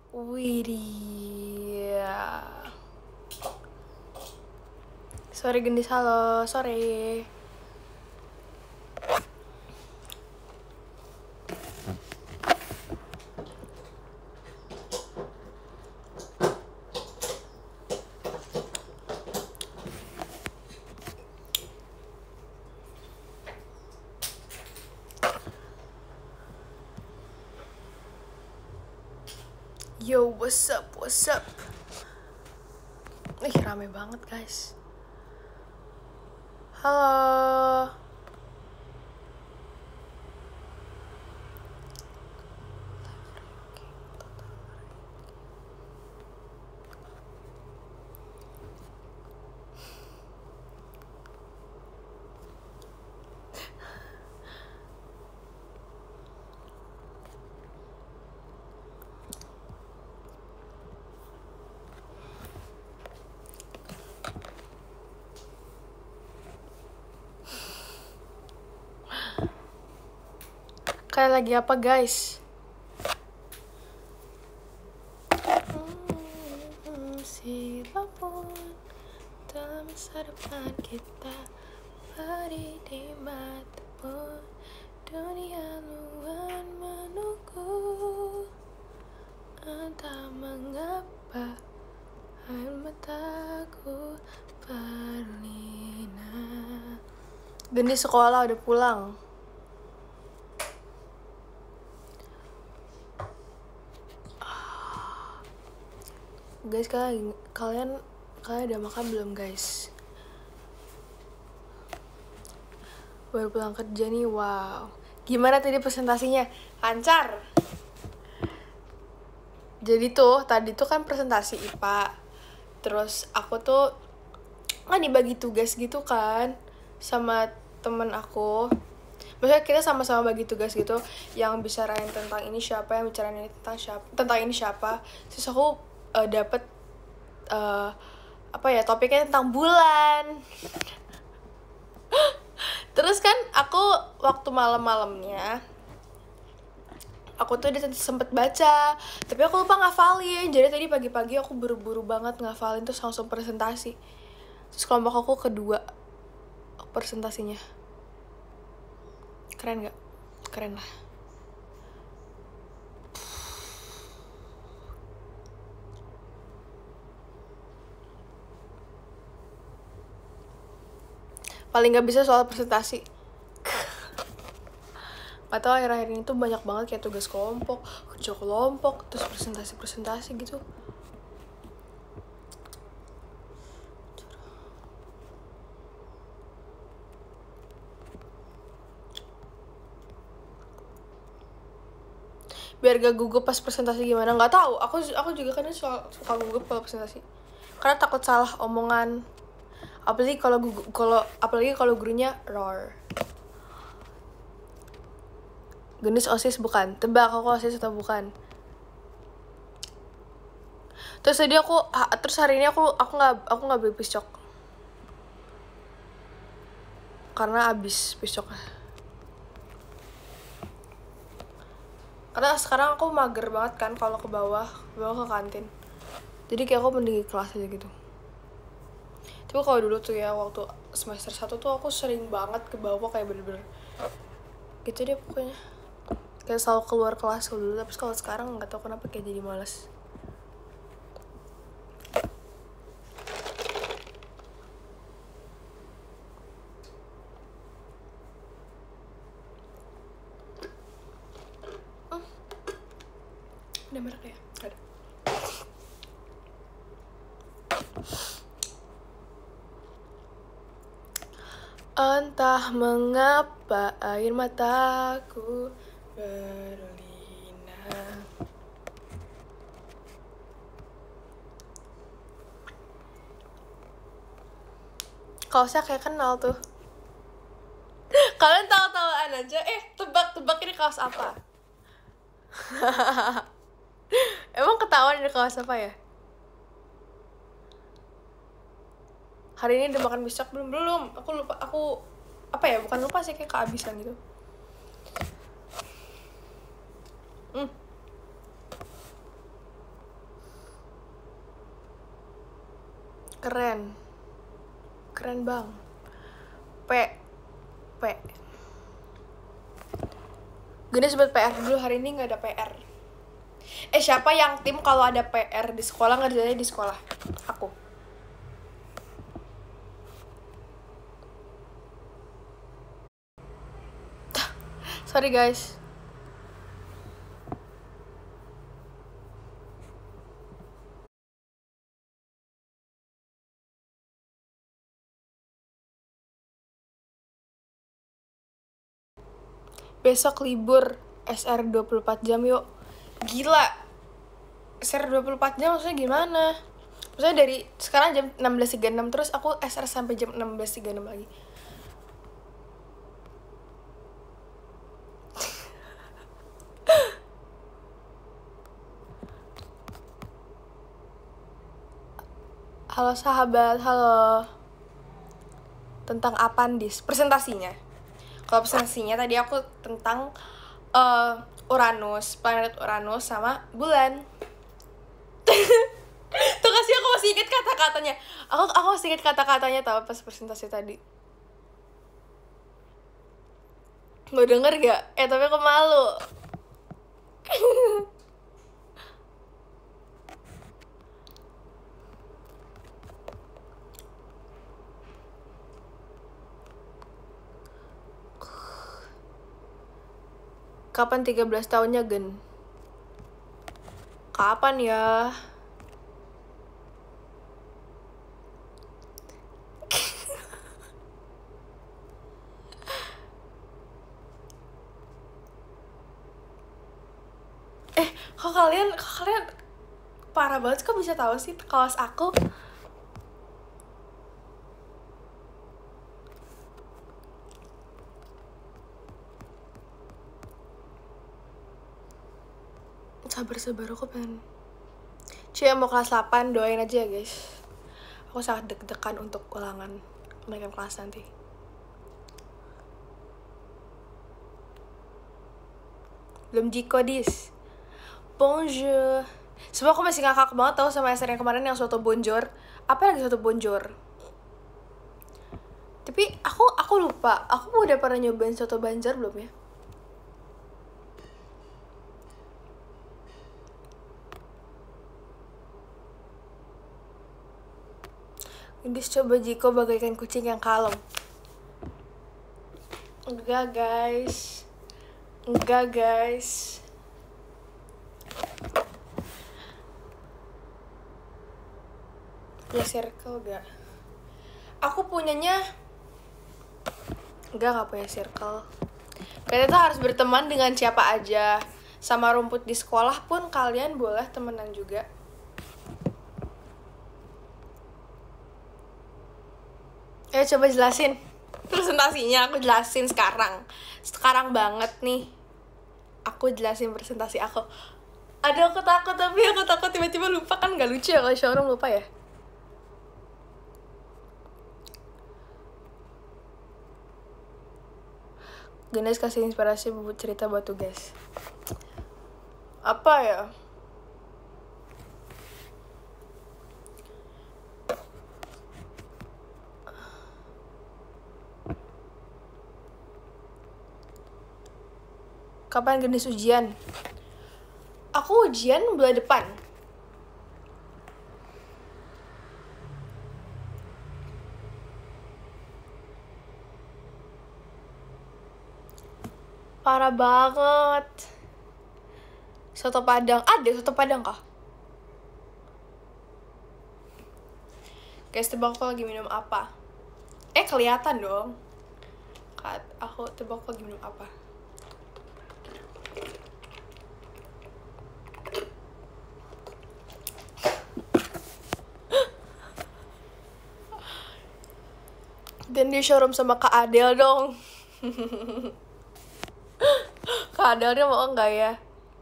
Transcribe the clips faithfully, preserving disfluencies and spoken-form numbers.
Widih. Sore gendis, halo, sore. Yo, what's up, what's up? Ih, rame banget guys. Halo. Kayak lagi apa guys? Hmm, siapapun dalam masa depan kita beri di matamu, dunia luar menunggu. Entah mengapa air mataku berlinang. Gendis sekolah udah pulang. Guys, kalian kalian kalian udah makan belum guys? Baru pulang kerja nih, wow. Gimana tadi presentasinya? Lancar? Jadi tuh, tadi tuh kan presentasi I P A. Terus aku tuh kan dibagi tugas gitu kan sama temen aku. Maksudnya kita sama-sama bagi tugas gitu, yang bicarain tentang ini siapa, yang bicarain ini tentang siapa, tentang ini siapa. Terus aku uh, dapet uh, apa ya, topiknya tentang bulan. Terus kan aku waktu malam-malamnya aku tuh udah sempet baca, tapi aku lupa ngafalin. Jadi tadi pagi-pagi aku buru-buru banget ngafalin, terus langsung presentasi. Terus kelompok aku kedua presentasinya. Keren gak? Keren lah. Paling gak bisa soal presentasi. Gak tau, akhir-akhir ini tuh banyak banget kayak tugas kelompok, kerja kelompok, terus presentasi-presentasi gitu. Biar gak gugup pas presentasi gimana, nggak tahu. Aku aku juga kadang suka, suka gugup kalau presentasi, karena takut salah omongan. Apalagi kalau kalau apalagi kalau gurunya roar. Gendis OSIS bukan? Tebak aku OSIS atau bukan? Terus tadi aku ha, terus hari ini aku aku nggak aku nggak beli piscok karena abis piscoknya. Karena sekarang aku mager banget kan kalau ke bawah, ke bawah ke kantin. Jadi kayak aku mending kelas aja gitu. Tapi kalau dulu tuh ya, waktu semester satu tuh aku sering banget ke bawah, kayak bener-bener gitu deh pokoknya. Kayak selalu keluar kelas dulu, tapi kalau sekarang nggak tahu kenapa kayak jadi malas. Hmm. Ada merek ya? Ada. Entah mengapa air mataku berlinang. Kaosnya kayak kenal tuh. Kalian tahu-tahuan aja. Eh, tebak-tebak ini kaos apa? Emang ketahuan ini kaos apa ya? Hari ini udah makan besok belum? Belum. Aku lupa. Aku apa ya? Bukan lupa sih, kayak kehabisan gitu. Hmm. Keren. Keren bang. P. P. Gini sebut P R dulu, hari ini nggak ada P R. Eh siapa yang tim kalau ada P R di sekolah ngerjainnya di sekolah? Aku. Sorry guys. Besok libur S R dua puluh empat jam yuk. Gila. S R dua puluh empat jam maksudnya gimana? Maksudnya dari sekarang jam enam belas tiga puluh enam terus aku S R sampai jam enam belas tiga puluh enam lagi. Halo sahabat, halo. Tentang apa Dis? Presentasinya. Kalau presentasinya tadi aku tentang uh, Uranus, planet Uranus sama bulan. Tuh kasih aku masih inget kata-katanya. Aku aku masih inget kata-katanya tau pas presentasi tadi. Mau denger gak? Eh tapi aku malu. Kapan tiga belas tahunnya, Gen? Kapan ya? eh, kok kalian, kok kalian parah banget kok bisa tahu sih kelas aku? Sabar-sabar, aku pengen Cie mau kelas delapan, doain aja ya guys. Aku sangat deg-degan untuk ulangan kenaikan kelas nanti. Belum Jiko Dis. Bonjour. Sebab aku masih ngakak banget tau sama S R yang kemarin yang soto bonjor. Apa lagi soto bonjor? Tapi aku aku lupa, aku udah pernah nyobain soto banjar belum ya? Indis coba Jiko bagaikan kucing yang kalem. Enggak guys. Enggak guys. Ya circle gak? Aku punyanya Enggak, gak punya circle. Kalian tuh harus berteman dengan siapa aja. Sama rumput di sekolah pun kalian boleh temenan juga. Ayo coba jelasin presentasinya, aku jelasin sekarang. Sekarang banget nih. Aku jelasin presentasi aku. Aduh aku takut, tapi aku takut tiba-tiba lupa, kan gak lucu ya kalau showroom lupa ya. Ganes kasih inspirasi buat cerita buat tugas. Apa ya? Kapan Ganes ujian? Aku ujian bulan depan. Parah banget. Soto Padang. Ada soto Padang kah? Guys, tebak aku lagi minum apa? Eh, kelihatan dong. Kat, aku tebak aku lagi minum apa? Dan di showroom sama Kak Adel dong. Kak Adelnya mau enggak ya?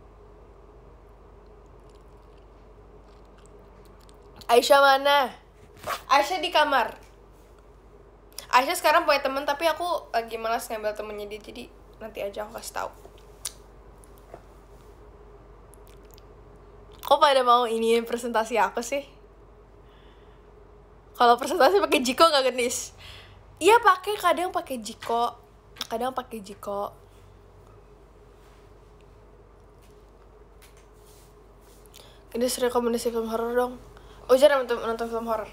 Aisyah mana? Aisyah di kamar. Aisyah sekarang punya temen, tapi aku lagi malas ngambil temennya dia, jadi nanti aja aku kasih tahu. Kok pada mau ini presentasi aku sih? Kalau presentasi pakai Jiko nggak Genis? Iya pakai, kadang pakai Jiko, kadang pakai Jiko. Genis rekomendasi film horor dong. Oh jangan nonton, nonton film horor.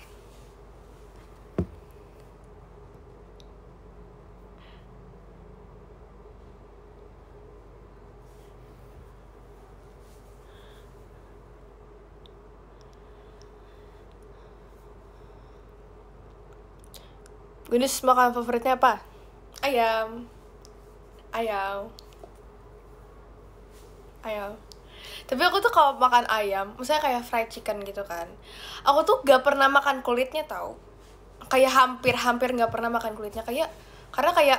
Genis makan favoritnya apa? Ayam. Ayam. Ayam. Tapi aku tuh kalau makan ayam, misalnya kayak fried chicken gitu kan, aku tuh gak pernah makan kulitnya tau. Kayak hampir-hampir gak pernah makan kulitnya. Kayak, karena kayak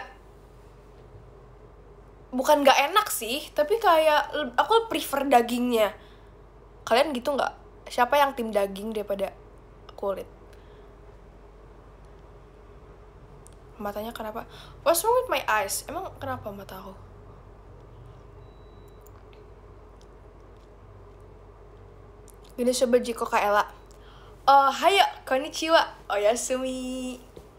bukan gak enak sih, tapi kayak aku prefer dagingnya. Kalian gitu gak? Siapa yang tim daging daripada kulit? Matanya kenapa? What's wrong with my eyes? Emang kenapa mata aku? Gini coba Jiko Kak Ella. Oh, hayo, konnichiwa. Oh ya, Sumi.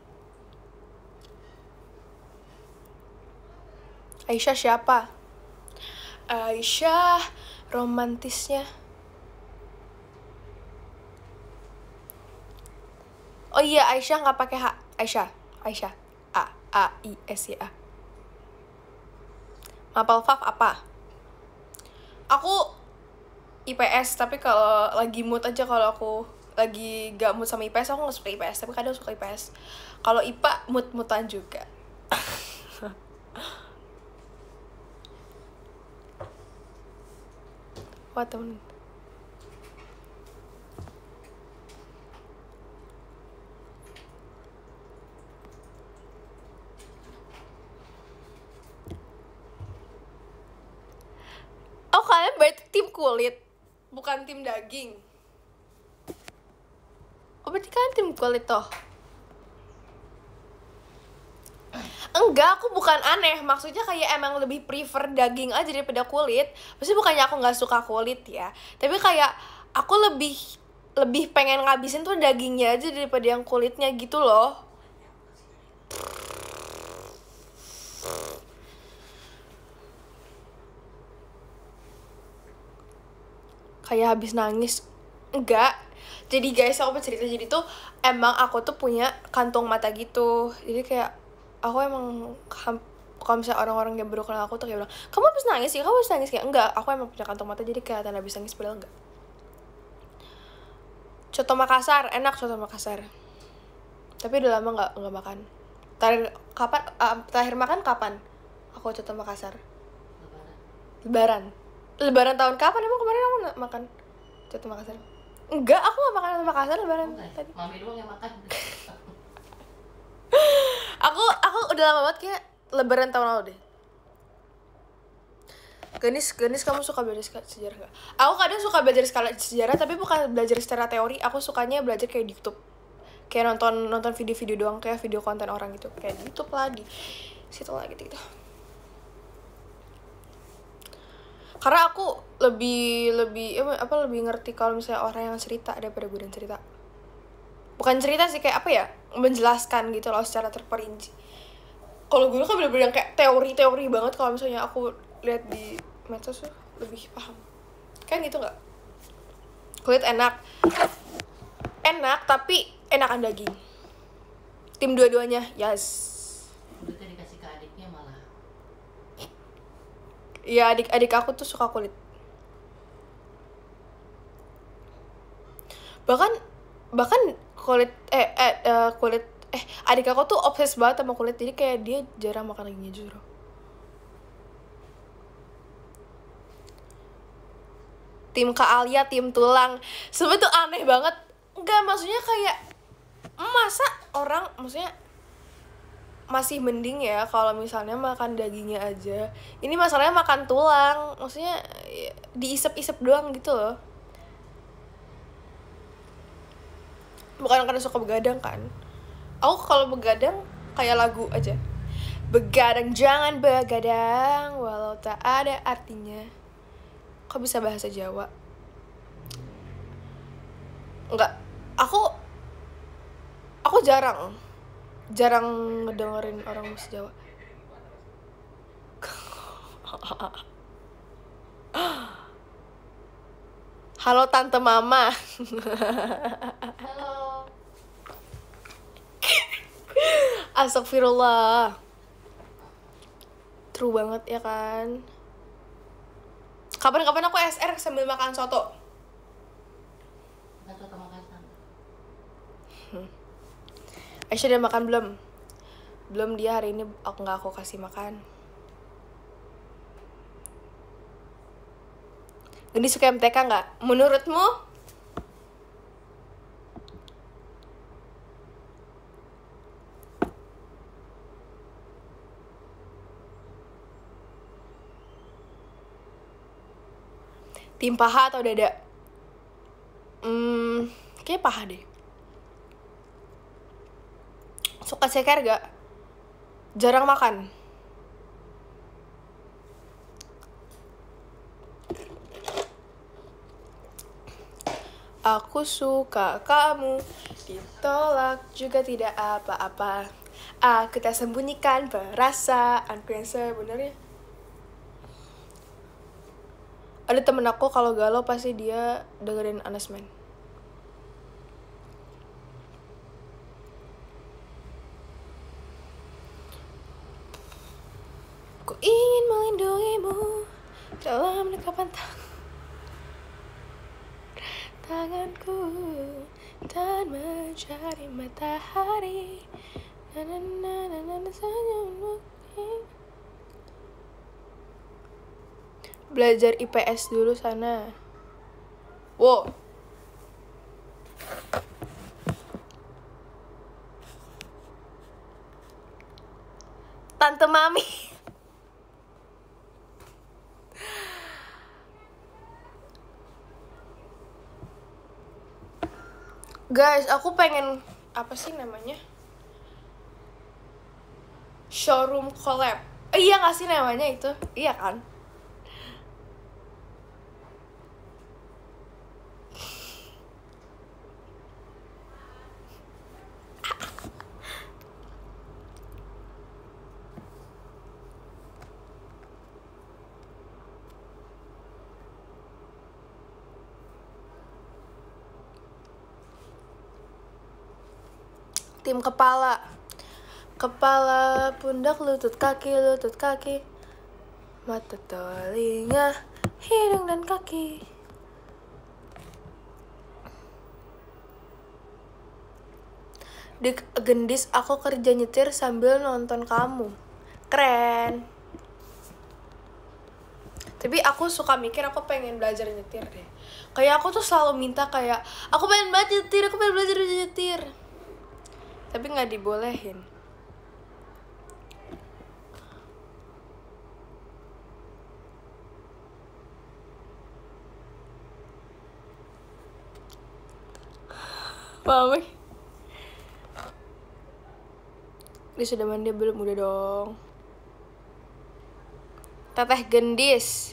Aisyah siapa? Aisyah romantisnya. Oh iya, Aisyah nggak pakai H. Aisyah, Aisyah. A A I S Y A. Mapel Fav apa? Aku I P S, tapi kalau lagi mood aja, kalau aku lagi gak mood sama I P S aku nggak suka I P S, tapi kadang suka I P S. Kalau I P A mood-moodan juga. Wah temen. Oh kalian berarti tim kulit, bukan tim daging. Oh berarti kalian tim kulit toh? Enggak, aku bukan aneh. Maksudnya kayak emang lebih prefer daging aja daripada kulit. Maksudnya bukannya aku gak suka kulit ya, tapi kayak aku lebih lebih pengen ngabisin tuh dagingnya aja daripada yang kulitnya gitu loh. Kayak habis nangis. Enggak. Jadi guys, aku mau cerita, jadi tuh emang aku tuh punya kantung mata gitu. Jadi kayak aku emang kalau misalnya orang-orang yang baru kenal aku tuh kayak bilang, kamu habis nangis sih, kamu habis nangis kayak enggak, aku emang punya kantung mata jadi kelihatan habis nangis padahal enggak. Coto Makassar, enak coto Makassar. Tapi udah lama nggak nggak makan. Terakhir kapan? Uh, terakhir makan kapan? Aku coto Makassar. Lebaran. Lebaran tahun kapan emang kemarin aku makan coto Makassar? Enggak, aku gak makan coto Makassar lebaran oh, tadi. Mami doang yang makan. aku aku udah lama banget kayak lebaran tahun lalu deh. Genis, Genis kamu suka belajar sejarah gak? Aku kadang suka belajar sejarah, tapi bukan belajar secara teori. Aku sukanya belajar kayak di YouTube. Kayak nonton nonton video-video doang, kayak video konten orang gitu. Kayak di YouTube lah, di situ lah gitu-gitu. Karena aku lebih lebih apa lebih ngerti kalau misalnya orang yang cerita daripada gue yang cerita. Bukan cerita sih, kayak apa ya, menjelaskan gitu loh secara terperinci. Kalau gue kan bener-bener yang kayak teori-teori banget. Kalau misalnya aku lihat di medsos tuh lebih paham. Kan gitu nggak? Kulit enak, enak tapi enakan daging. Tim dua-duanya, yes. Kulitnya dikasih ke adiknya malah. Iya, adik-adik aku tuh suka kulit. Bahkan bahkan kulit eh, eh uh, kulit eh adik aku tuh obses banget sama kulit, jadi kayak dia jarang makan dagingnya justru. Tim Kak Alia, tim tulang. Sebenernya tuh aneh banget. Enggak, maksudnya kayak masa orang, maksudnya masih mending ya kalau misalnya makan dagingnya aja. Ini masalahnya makan tulang, maksudnya diisep-isep doang gitu loh. Bukan karena suka begadang kan. Aku kalau begadang kayak lagu aja. Begadang jangan begadang walau tak ada artinya. Kok bisa bahasa Jawa? Enggak, aku Aku jarang jarang ngedengerin orang musik Jawa. Halo tante mama. Halo. Astagfirullah. True banget ya kan. Kapan-kapan aku S R sambil makan soto. Nggak soto Makassar. Aisyah udah makan belum? Belum, dia hari ini aku nggak aku kasih makan. Ini suka M T K nggak? Menurutmu? Tim paha atau dada? Hmm, kayaknya paha deh. Suka ceker gak? Jarang makan. Aku suka kamu, ditolak juga tidak apa-apa. Aku tak sembunyikan perasaanku yang sebenarnya. Ada temen aku kalau galau pasti dia dengerin Anas Man. Ku ingin melindungimu dalam dekapan tangan tanganku dan mencari matahari. Na na na na na na senyummu. Belajar I P S dulu sana. Wow. Tante Mami. Guys, aku pengen apa sih namanya? Showroom collab. Eh, iya nggak sih namanya itu? Iya kan? Tim kepala. Kepala, pundak, lutut, kaki, lutut, kaki. Mata, telinga, hidung, dan kaki. Di Gendis aku kerja nyetir sambil nonton kamu. Keren. Tapi aku suka mikir aku pengen belajar nyetir deh. Kayak aku tuh selalu minta kayak aku pengen belajar nyetir, aku pengen belajar nyetir. Tapi nggak dibolehin. Mami. Dia sudah mandi belum? Udah dong. Teteh Gendis.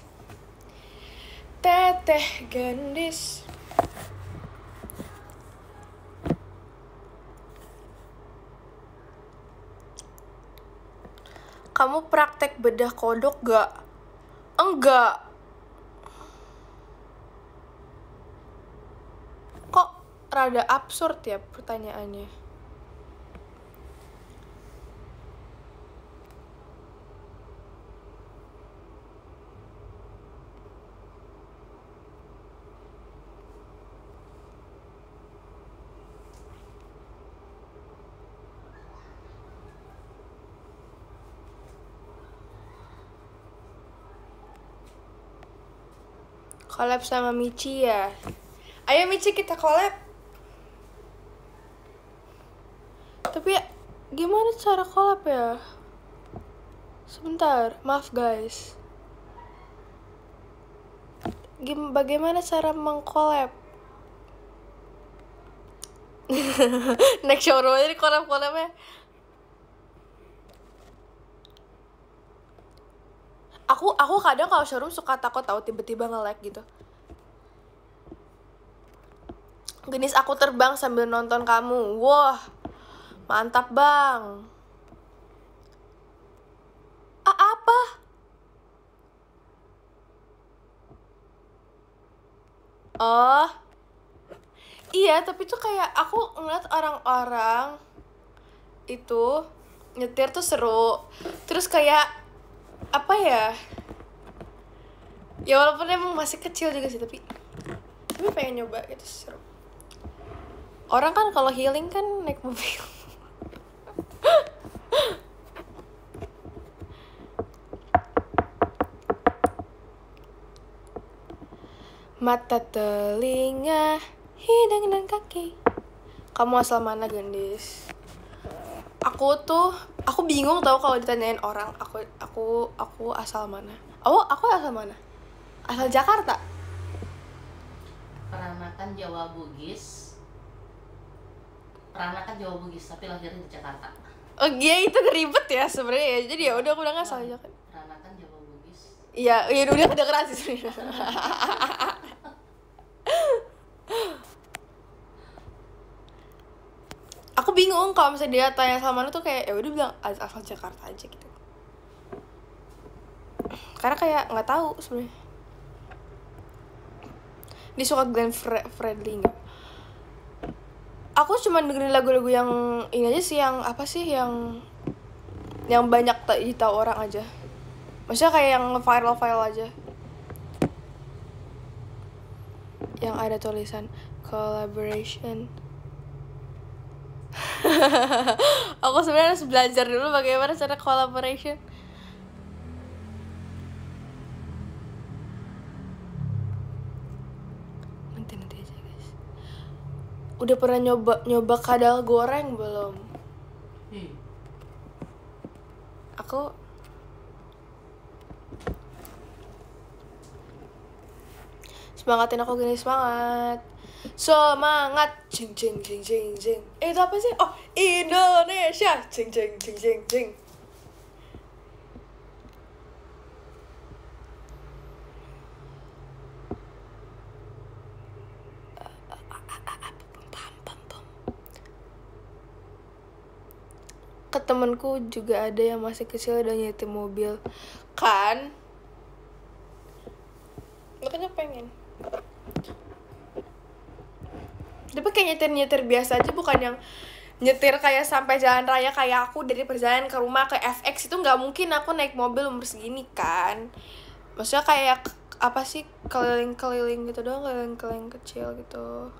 Teteh Gendis. Kamu praktek bedah kodok gak? Enggak. Kok rada absurd ya pertanyaannya? Collab sama Michi ya. Ayo Michi kita collab. Tapi gimana cara collab ya? Sebentar, maaf guys. Gim bagaimana cara mengcollab? Next showroom aja di collab-collabnya. Aku aku kadang kalau showroom suka takut tahu tiba-tiba nge-lag gitu. Genis aku terbang sambil nonton kamu. Wah. Mantap bang. Ah apa? Oh iya, tapi tuh kayak aku ngeliat orang-orang itu nyetir tuh seru. Terus kayak apa ya? Ya walaupun emang masih kecil juga sih, tapi tapi pengen nyoba gitu, seru. Orang kan kalau healing kan naik mobil. Mata, telinga, hidung dan kaki. Kamu asal mana, Gendis? Aku tuh, aku bingung tau kalau ditanyain orang, aku aku aku asal mana? Oh, aku asal mana? Asal Jakarta. Peranakan Jawa Bugis. Peranakan Jawa Bugis tapi lahirnya di Jakarta. Oh iya, itu ribet ya sebenarnya. Jadi ya udah aku udah ngasal aja kan. Peranakan Jawa Bugis. Iya, iya udah udah keras sih sebenarnya. Aku bingung kalau misalnya dia tanya sama mana tuh kayak ya udah bilang asal Jakarta aja gitu. Karena kayak nggak tahu sebenarnya. Dia suka Glenn Fre- Fredly nggak? Aku cuma dengerin lagu-lagu yang ini aja sih, yang apa sih yang yang banyak tak tahu orang aja. Maksudnya kayak yang viral-viral aja. Yang ada tulisan collaboration. Aku sebenarnya harus belajar dulu bagaimana cara collaboration. Nanti nanti aja guys. Udah pernah nyoba nyoba kadal goreng belum? Hmm. Aku semangatin aku gini, semangat. Semangat, jing jing jing jing jing. Eh itu apa sih? Oh, Indonesia, jing jing jing jing jing. Ke temenku juga ada yang masih kecil udah nyetir mobil, kan? Makanya pengen. Tapi kayak nyetir-nyetir biasa aja, bukan yang nyetir kayak sampai jalan raya kayak aku dari perjalanan ke rumah ke F X itu nggak mungkin aku naik mobil umur segini kan. Maksudnya kayak apa sih, keliling-keliling gitu doang, keliling-keliling kecil gitu.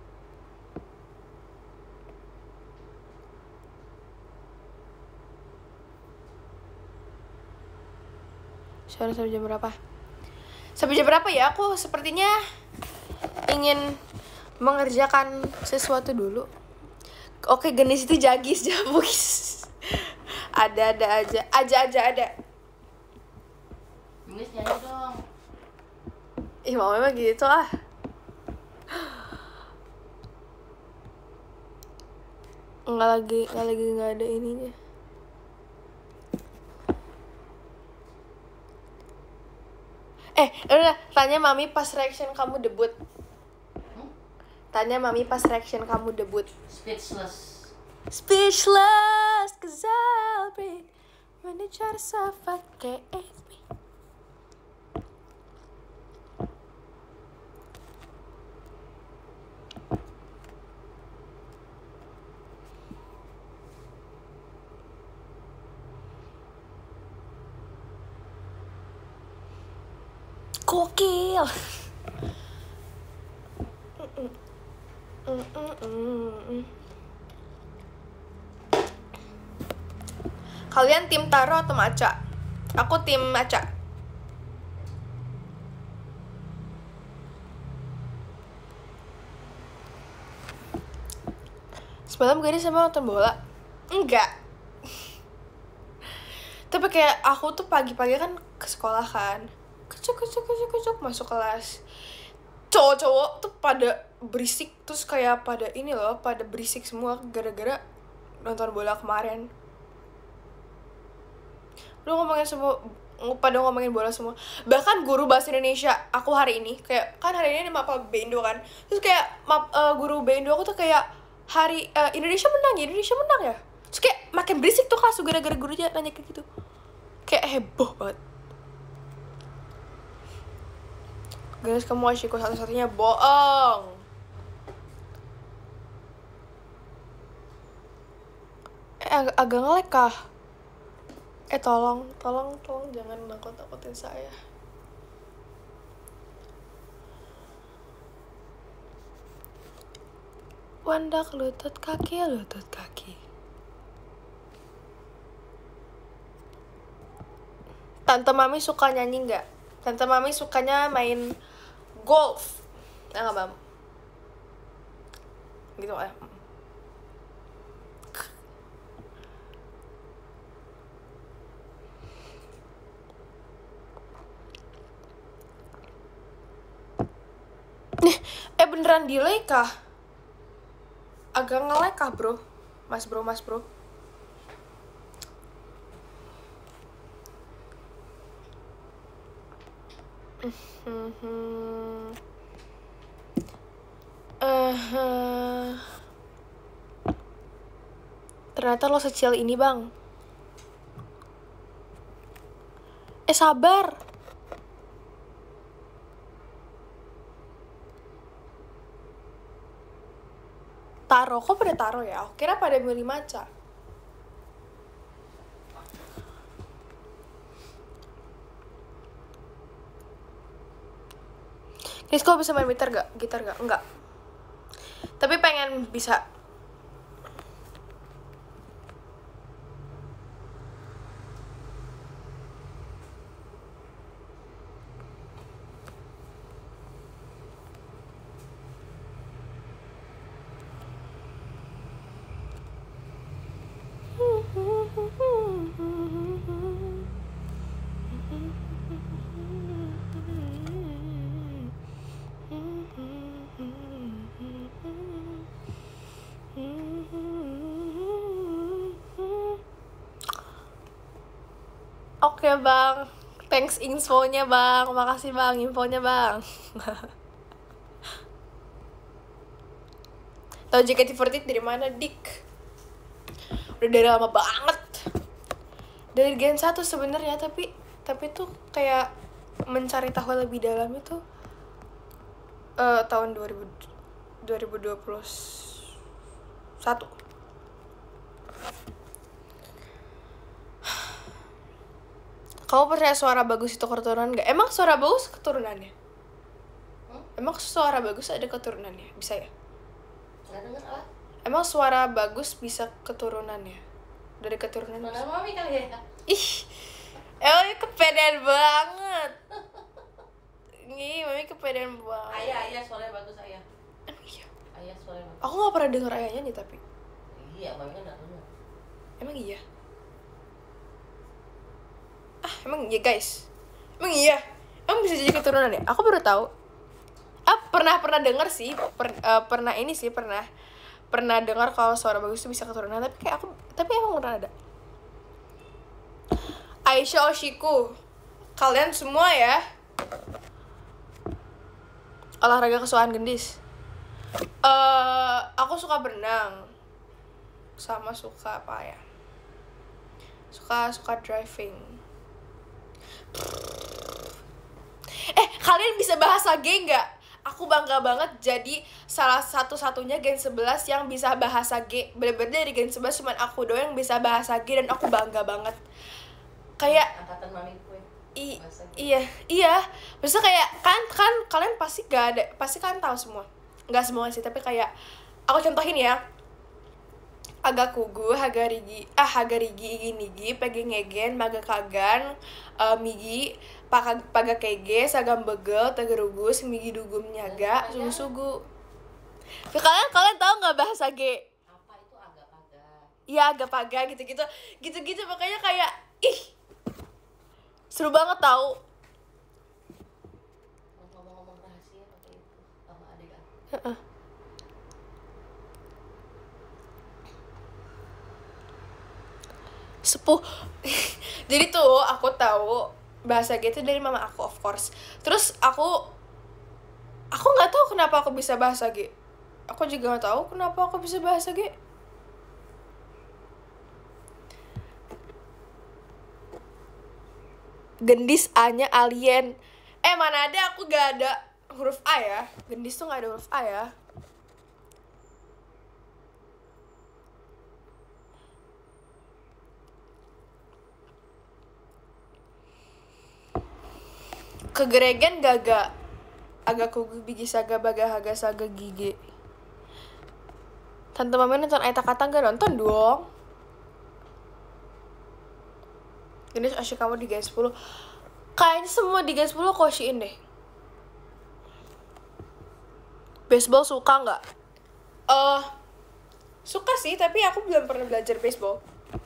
Sorry, sampai jam berapa? Sampai jam berapa ya? Aku sepertinya ingin mengerjakan sesuatu dulu. Oke, Genis itu jagis, jabugis. Ada-ada aja, aja-aja ada. Inggris nyanyi dong. Ih, mau memang gitu ah. Nggak lagi, nggak lagi nggak ada ininya. Eh, udah tanya mami pas reaction kamu debut. Hmm? Tanya mami pas reaction kamu debut. Speechless. Speechless, cause I'll break when they try to suffocate me. Gokil. Kalian tim Taro atau Maca? Aku tim Maca. Semalam gue sama nonton bola? Enggak. Tapi kayak aku tuh pagi-pagi kan ke sekolah kan, kucuk kucuk kucuk kucuk masuk kelas, cowok-cowok tuh pada berisik, terus kayak pada ini loh, pada berisik semua gara-gara nonton bola kemarin. Lu ngomongin semua, pada ngomongin bola semua. Bahkan guru bahasa Indonesia aku hari ini, kayak kan hari ini mapel Bendo kan, terus kayak map, uh, guru Bendo aku tuh kayak hari eh, Indonesia menang ya, Indonesia menang ya. Terus kayak makin berisik tuh kelas gara-gara gurunya nanya kayak gitu. Kayak heboh banget. Guys, kamu Ashiko satu-satunya bohong. Eh, ag- agak ngelek kah? Eh, tolong, tolong, tolong jangan nakut-nakutin saya. Wandak lutut kaki, lutut kaki. Tante Mami suka nyanyi nggak? Tante Mami sukanya main golf. Ya nggak, Bam? Gitu ya. Nih, eh beneran delay kah? Agak nge-lag kah, bro? Mas bro, mas bro. Hmm. Uh, ternyata lo secil ini, bang. Eh, sabar. Taro, kok pada taro ya? Aku kira pada milih maca. Guys, kok bisa main gitar gak? Gitar gak? Enggak. Tapi pengen bisa. Oke, bang, thanks infonya, bang. Makasih, bang, infonya, bang. Tahu J K T empat puluh delapan dari mana, Dik? Udah dari lama banget. Dari Gen satu sebenarnya, tapi tapi tuh kayak mencari tahu lebih dalam itu uh, tahun dua ribu, dua ribu dua puluh satu. Kamu percaya suara bagus itu keturunan nggak? Emang suara bagus keturunannya? Hmm? Emang suara bagus ada keturunannya? Bisa ya? Nggak denger apa? Emang suara bagus bisa keturunannya? Dari keturunan? Mana Mami kali ya? Ih, emang kepedean banget. Nih, Mami kepedean banget. Ayah, ayah suaranya bagus ayah. Emang iya? Ayah suaranya bagus. Aku nggak pernah denger ayahnya nih tapi. Iya, Mami kan nggak denger. Emang iya? Ah, emang iya guys? Emang iya? Emang bisa jadi keturunan ya? Aku baru tahu. Ah, pernah pernah dengar sih, per, uh, pernah ini sih pernah pernah dengar kalau suara bagus itu bisa keturunan, tapi kayak aku tapi emang pernah ada. Aisyah Oshiku, kalian semua ya olahraga kesukaan gendis. Uh, aku suka berenang, sama suka apa ya? Suka suka driving. Eh, kalian bisa bahasa G nggak? Aku bangga banget jadi salah satu-satunya Gen sebelas yang bisa bahasa G. Bener-bener dari Gen sebelas cuman aku doang yang bisa bahasa G dan aku bangga banget. Kayak angkatan Mami gue. I, iya, iya. Maksudnya kayak kan kan kalian pasti gak ada, pasti kalian tahu semua. Nggak semua sih, tapi kayak aku contohin ya. Aga kugu, haga rigi, ah haga rigi igi nigi, pegi ngegen, maga kagan, uh, migi, paga paga kege, sagam begel, tegerugus, migi dugum nyaga, sugu sugu. Kalian kalian tahu nggak bahasa G? Apa itu agak paga? Iya agak paga gitu gitu, gitu gitu makanya kayak ih seru banget tahu. Ngomong-ngomong rahasia pakai itu sama adik aku. Sepuh. Jadi tuh aku tahu bahasa G itu dari mama aku of course. Terus aku aku nggak tahu kenapa aku bisa bahasa G. Aku juga gak tahu kenapa aku bisa bahasa G. Gendis A-nya alien. Eh, mana ada, aku gak ada huruf A ya. Gendis tuh gak ada huruf A ya. Kegeregen gaga. Agak kugu bigi saga baga haga saga gigi. Tante mami nonton Aita Kata gak nonton dong. Gendis asyik kamu di G sepuluh. Kayaknya semua di G sepuluh koshiin deh. Baseball suka nggak? Eh, uh, suka sih, tapi aku belum pernah belajar baseball.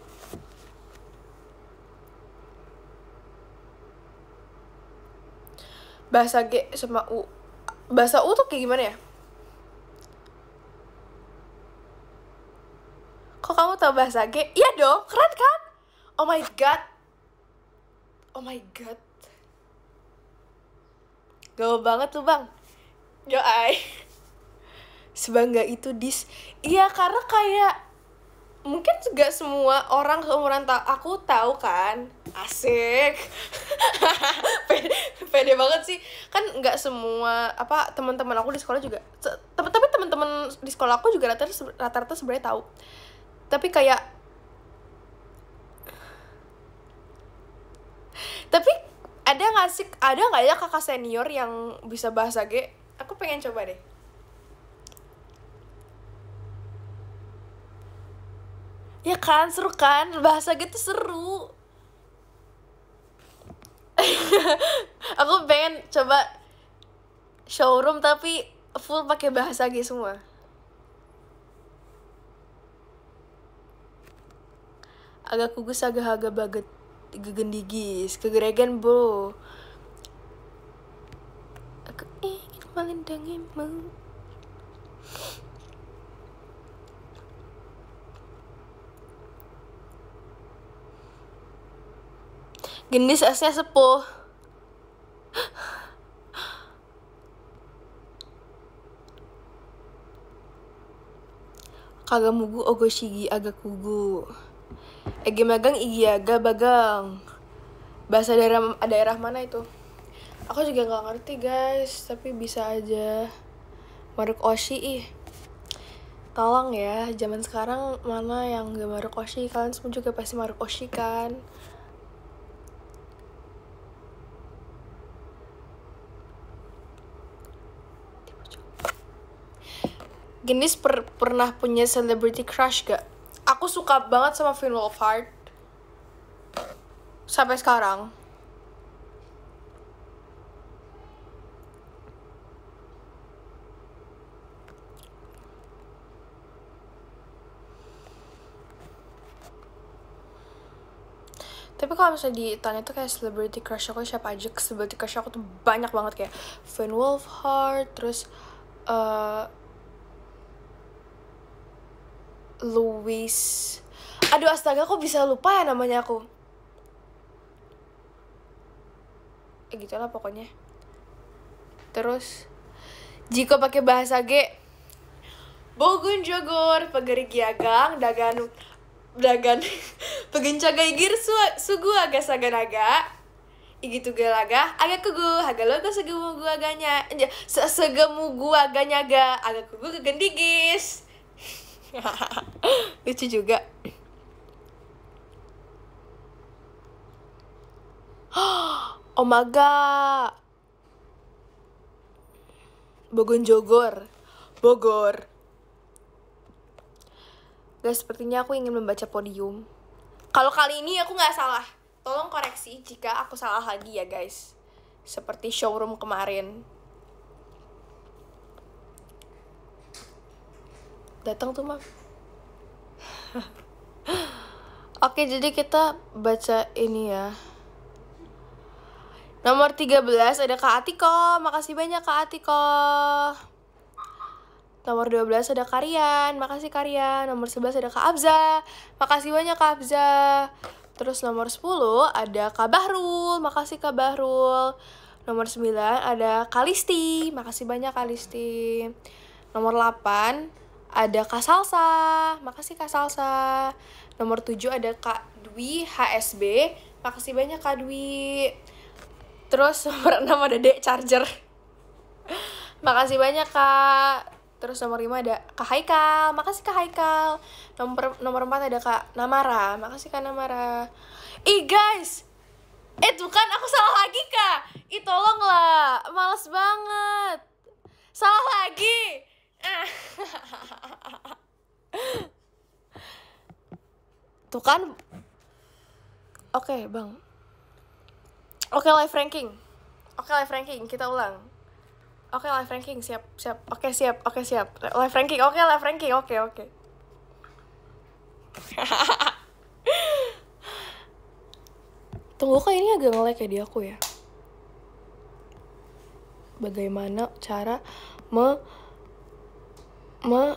Bahasa G sama U. Bahasa U tuh kayak gimana ya? Kok kamu tahu bahasa G? Iya dong, keren kan? Oh my god. Oh my god. Gaul banget tuh bang. Yo ay. Sebangga itu dis. Iya karena kayak mungkin juga semua orang seumuran ta aku tahu kan. Asik. pede, pede banget sih. Kan nggak semua apa teman-teman aku di sekolah juga. Tapi tapi teman-teman di sekolah aku juga rata-rata rata-rata sebenarnya tahu. Tapi kayak tapi ada nggak sih, ada nggak ya kakak senior yang bisa bahasa G? Aku pengen coba deh. Ya kan, seru kan? Bahasa G tuh seru. Aku pengen coba showroom tapi full pakai bahasa G semua. Agak kugus agak agak baget gegendigis kegeregen bro. Aku ingin melindangimu. Gendis asnya sepuh. Kagamugu ogoshigi agak kugu. Ege magang igi aga bagang. Bahasa daerah daerah mana itu? Aku juga nggak ngerti guys, tapi bisa aja. Maruk Oshi ih. Tolong ya, zaman sekarang mana yang gak Maruk Oshi? Kalian semua juga pasti Maruk Oshi kan? Gendis per pernah punya celebrity crush gak? Aku suka banget sama Finn Wolfhard sampai sekarang. Tapi kalau misalnya ditanya tuh kayak celebrity crush aku siapa aja, celebrity crush aku tuh banyak banget kayak Finn Wolfhard, terus uh, Louis. Aduh astaga, kok bisa lupa ya namanya aku. Eh gitulah pokoknya. Terus jika pakai bahasa G, Bogun Jogor, Pegeri Giagang, Dagan Dagan Pegencaga igir su, sugu aga saganaga. Igi tugalaga aga kugu hagalogo segemu gua aganya. Segemu gua aganya aga aga kugu kegendigis. Lucu juga. Omaga. Bogun Jogor. Bogor. Guys, sepertinya aku ingin membaca podium. Kalau kali ini aku nggak salah, tolong koreksi jika aku salah lagi ya guys. Seperti showroom kemarin. Datang tuh mam. Oke, jadi kita baca ini ya. Nomor tiga belas ada Kak Atiko. Makasih banyak Kak Atiko. Nomor dua belas ada Karian. Makasih Karian. Nomor sebelas ada Kak Abza. Makasih banyak Kak Abza. Terus nomor sepuluh ada Kak Bahrul. Makasih Kak Bahrul. Nomor sembilan ada Kalisti. Makasih banyak Kalisti. Nomor delapan ada Kak Salsa. Makasih Kak Salsa. Nomor tujuh ada Kak Dwi H S B. Makasih banyak Kak Dwi. Terus nomor enam ada Dek Charger. Makasih banyak Kak. Terus nomor lima ada Kak Haikal. Makasih Kak Haikal. Nomor nomor empat ada Kak Namara. Makasih Kak Namara. Ih guys, eh tuh kan aku salah lagi Kak. Ih tolonglah, males banget. Salah lagi. Ah. Tuh kan. Oke bang. Oke live ranking. Oke live ranking, kita ulang. Oke live ranking, siap siap. Oke siap, oke siap. Live ranking, oke live ranking, oke oke. Tunggu kok ini agak nge-lag ya di aku ya. Bagaimana cara me me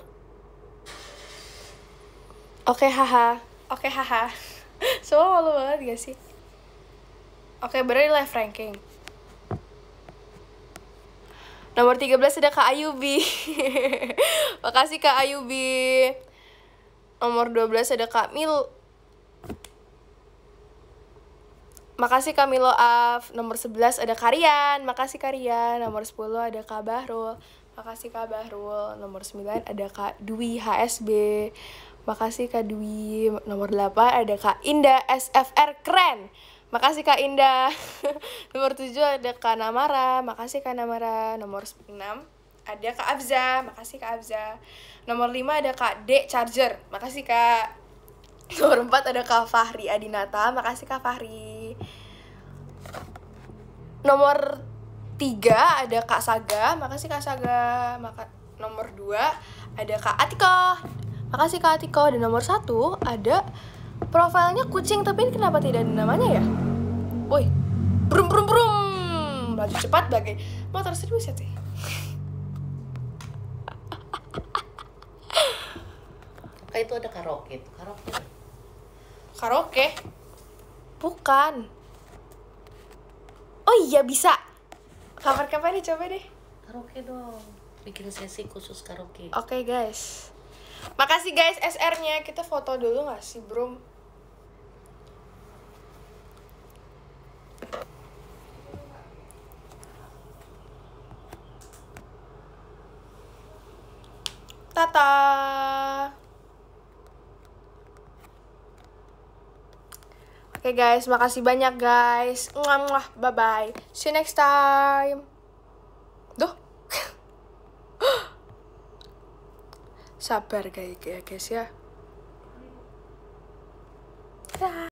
Oke haha. Oke haha. Semua malu banget gak sih? Oke, berarti live ranking. Nomor tiga belas ada Kak Ayubi. Makasih Kak Ayubi. Nomor dua belas ada Kak Mil. Makasih Kak Milo Af. Nomor sebelas ada Karian. Makasih Karian. Nomor sepuluh ada Kak Bahrul. Makasih Kak Bahrul. Nomor sembilan ada Kak Dwi H S B. Makasih Kak Dwi. Nomor delapan ada Kak Indah S F R keren. Makasih Kak Indah. Nomor tujuh ada Kak Namara. Makasih Kak Namara. Nomor enam ada Kak Abza. Makasih Kak Abza. Nomor lima ada Kak Dek Charger. Makasih Kak. Nomor empat ada Kak Fahri Adinata. Makasih Kak Fahri. Nomor tiga ada Kak Saga. Makasih Kak Saga. Maka nomor dua ada Kak Atiko. Makasih Kak Atiko. Dan nomor satu ada profilnya kucing, tapi ini kenapa tidak ada namanya ya? Woi, brum brum brum, laju cepat bagai motor serius ya teh. Kayak itu ada karaoke, itu karaoke. Karaoke? Bukan. Oh iya bisa. Kapan-kapan nih coba deh. Karaoke dong. Bikin sesi khusus karaoke. Oke okay, guys. Makasih guys S R-nya. Kita foto dulu gak sih, bro? Tata. Oke okay guys, makasih banyak guys. Muah, muah, bye bye. See you next time. Duh. Sabar guys ya guys ya.